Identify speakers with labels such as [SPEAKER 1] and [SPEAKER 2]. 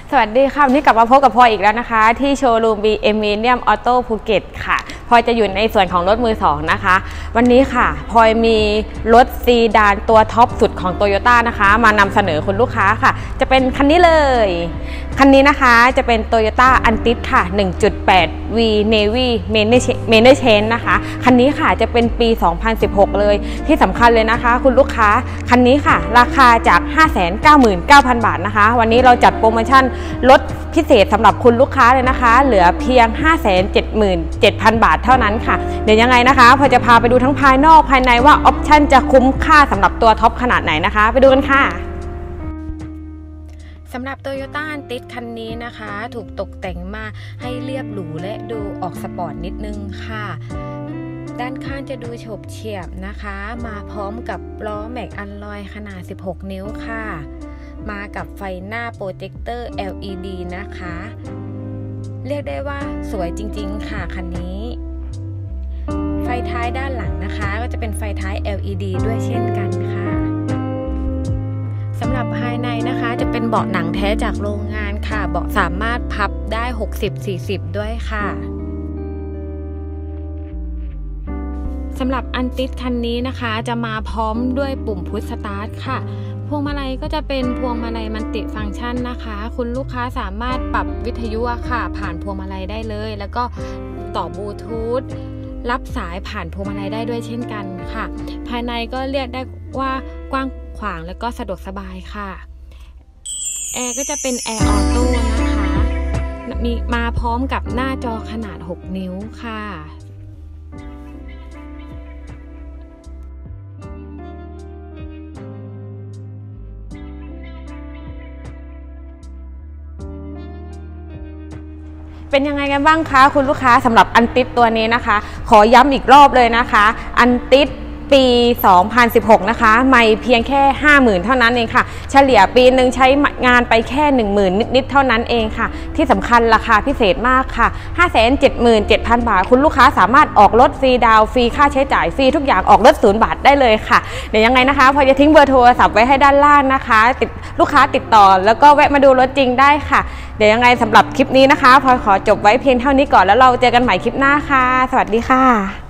[SPEAKER 1] สวัสดีค่ะวันนี้กลับมาพบกับพลอยอีกแล้วนะคะที่โชว์รูม BM Millennium Auto ภูเก็ตค่ะพลอยจะอยู่ในส่วนของรถมือ2นะคะวันนี้ค่ะพลอยมีรถซีดานตัวท็อปสุดของ Toyota นะคะมานำเสนอคุณลูกค้าค่ะจะเป็นคันนี้เลยคันนี้นะคะจะเป็น Toyota Altis ค่ะ 1.8 V Navy Manor Change นะคะคันนี้ค่ะจะเป็นปี 2016 เลยที่สำคัญเลยนะคะคุณลูกค้าคันนี้ค่ะราคาจาก 599,000 บาทนะคะวันนี้เราจัดโปรโมชั่นลดพิเศษสำหรับคุณลูกค้าเลยนะคะเหลือเพียง 577,000 บาทเท่านั้นค่ะเดี๋ยวยังไงนะคะพอจะพาไปดูทั้งภายนอกภายในว่าออปชั่นจะคุ้มค่าสำหรับตัวท็อปขนาดไหนนะคะไปดูกันค่ะสำหรับ Toyota Altis คันนี้นะคะถูกตกแต่งมาให้เรียบหรูและดูออกสปอร์ตนิดนึงค่ะด้านข้างจะดูโฉบเฉี่ยบนะคะมาพร้อมกับล้อแม็กอัลลอยขนาด16 นิ้วค่ะมากับไฟหน้าโปรเจคเตอร์ LED นะคะเรียกได้ว่าสวยจริงๆค่ะคันนี้ไฟท้ายด้านหลังนะคะก็จะเป็นไฟท้าย LED ด้วยเช่นกันค่ะสำหรับภายในนะคะจะเป็นเบาะหนังแท้จากโรงงานค่ะเบาะสามารถพับได้ 60-40 ด้วยค่ะสำหรับอันติสคันนี้นะคะจะมาพร้อมด้วยปุ่มพุชสตาร์ทค่ะพวงมาลัยก็จะเป็นพวงมาลัยมัลติฟังก์ชันนะคะคุณลูกค้าสามารถปรับวิทยุค่ะผ่านพวงมาลัยได้เลยแล้วก็ต่อบลูทูธรับสายผ่านพวงมาลัยได้ด้วยเช่นกันค่ะภายในก็เรียกได้ว่ากว้างขวางและก็สะดวกสบายค่ะแอร์ก็จะเป็นแอร์ออโต้นะคะมีมาพร้อมกับหน้าจอขนาด6 นิ้วค่ะเป็นยังไงกันบ้างคะคุณลูกค้าสำหรับอันติสตัวนี้นะคะขอย้ำอีกรอบเลยนะคะอันติสปี 2016 นะคะไม่เพียงแค่ 50,000 เท่านั้นเองค่ะเฉลี่ยปีหนึ่งใช้งานไปแค่ 10,000 นิดๆเท่านั้นเองค่ะที่สำคัญราคาพิเศษมากค่ะ 577,000 บาทคุณลูกค้าสามารถออกรถฟรีดาวฟรีค่าใช้จ่ายฟรีทุกอย่างออกรถ0 บาทได้เลยค่ะเดี๋ยวยังไงนะคะพอจะทิ้งเบอร์โทรศัพท์ไว้ให้ด้านล่างนะคะลูกค้าติดต่อแล้วก็แวะมาดูรถจริงได้ค่ะเดี๋ยวยังไงสำหรับคลิปนี้นะคะพลอยขอจบไว้เพียงเท่านี้ก่อนแล้วเราเจอกันใหม่คลิปหน้าค่ะสวัสดีค่ะ